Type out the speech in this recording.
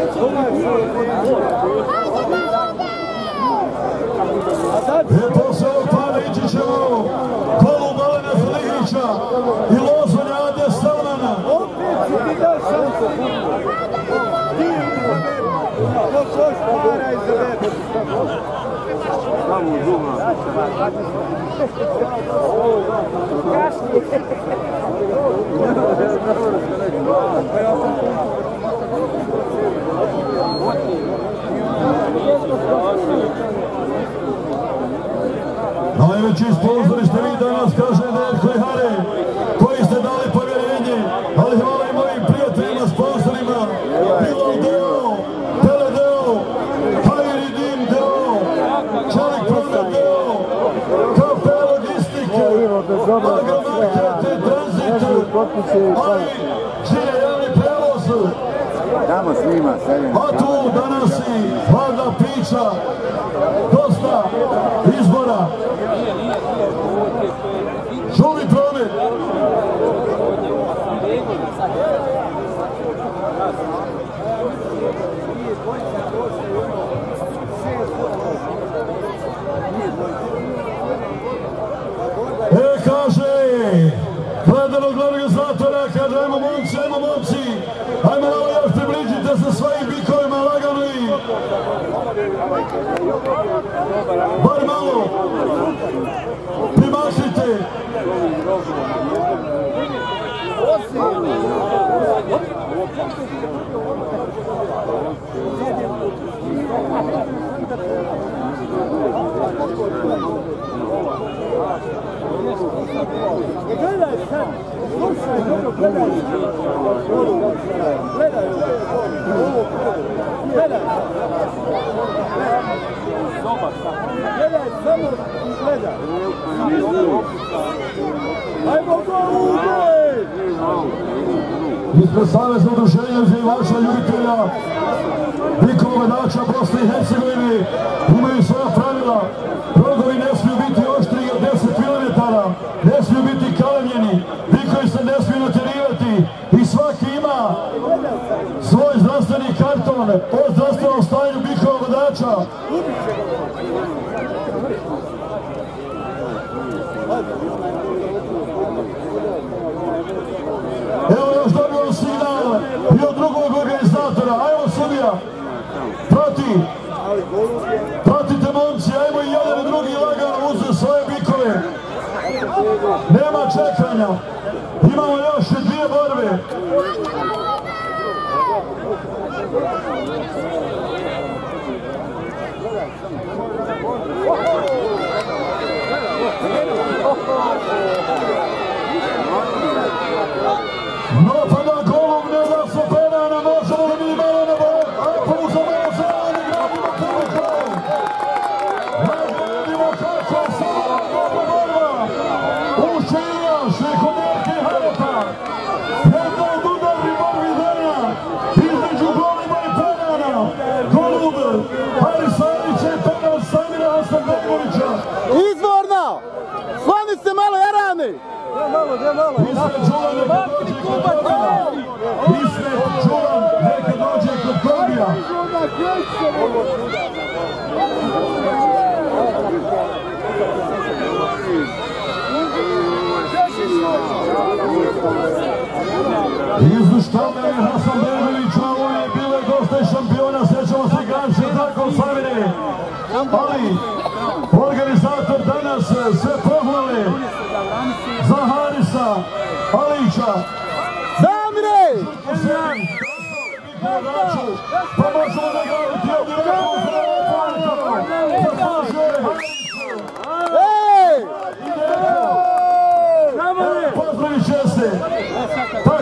Posle ovog plana ići ćemo kolu Balena Filihića i Lozonja Ade Salmana. Najveći sponzori ste vi danas, kaže Nerko i Hare, koji ste dali povjerenje, ali hvala i mojim prijateljima, sponsorima, Bilal Deo, Pele Deo, Hajri Dim Deo, Čelik Promet Deo, KP Logistike, Agromarkete, Tranzit, ali Čine javni prevoz. Tamo snima, a tu danas i hladna pića, dosta izbora. Žuli promet. Kaže, gledanog organizatora, kaže, ajmo momci, ajmo malo još približite se svojim bikovima lagano i bar malo primašite. Gledaj sad, slušaj, dobro gledaj. Gledaj ovo, gledaj. Gledaj, samo gledaj. Ajmo go, ispred Saveza udruženja uzgajivača ljubitelja bikova vedača Bosne i Hercegovine imaju svoja pravila. Rogovi ne smiju biti oštriji od 10 km, ne smiju biti kalemljeni, bikovi se ne smiju natjerivati i svaki ima svoj zdravstveni karton o zdravstvenom stanju bikova vedača. Evo još dobio signal i od drugog organizatora, ajmo sudija, pratite momci, ajmo i jedan i drugi lagano uzme svoje bikove, nema čekanja, imamo još 2 borbe. No pa da golub ne da se penana, možemo li mi malo na bok, a pouzamo se, ali gradimo publikom. Gradimo kako se dobro borba, ušiljaš neko Nerke i Harepa, jedna od udarnih borbi dana, između goluba i penana, golub Harisanića i penan Samira Hasanbegovića. Izvorno! Skloni se malo, jarani! Ispred Đulan neka dođe kod Korbija. Izduštavljeni Hasanbegović, ovo je bile dosta i šampiona, sjećamo se Ganče Darko Savine, ali organizator danas sve pohvale za Harisa Alića. Damire! Pa možemo da gledati ovdje rekao Ej! pozdravit će se.